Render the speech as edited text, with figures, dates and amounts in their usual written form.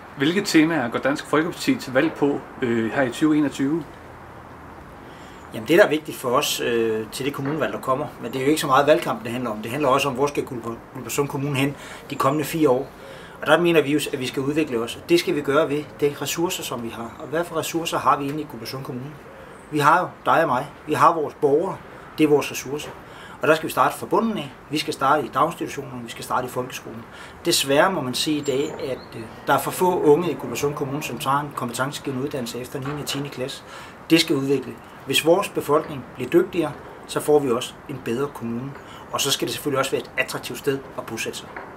Hvilke temaer går Dansk Folkeparti til valg på her i 2021? Jamen det, der er vigtigt for os til det kommunevalg, der kommer, men det er jo ikke så meget valgkamp, det handler om. Det handler også om, hvor skal Guldborgsund Kommune hen de kommende 4 år. Og der mener vi jo, at vi skal udvikle os. Det skal vi gøre ved de ressourcer, som vi har. Og hvad for ressourcer har vi inde i Guldborgsund Kommune? Vi har jo dig og mig. Vi har vores borgere. Det er vores ressourcer. Og der skal vi starte fra bunden af. Vi skal starte i daginstitutionerne, vi skal starte i folkeskolen. Desværre må man sige i dag, at der er for få unge i Guldborgsund Kommune, som tager en kompetencegivende uddannelse efter 9. og 10. klasse. Det skal udvikle. Hvis vores befolkning bliver dygtigere, så får vi også en bedre kommune. Og så skal det selvfølgelig også være et attraktivt sted at bosætte sig.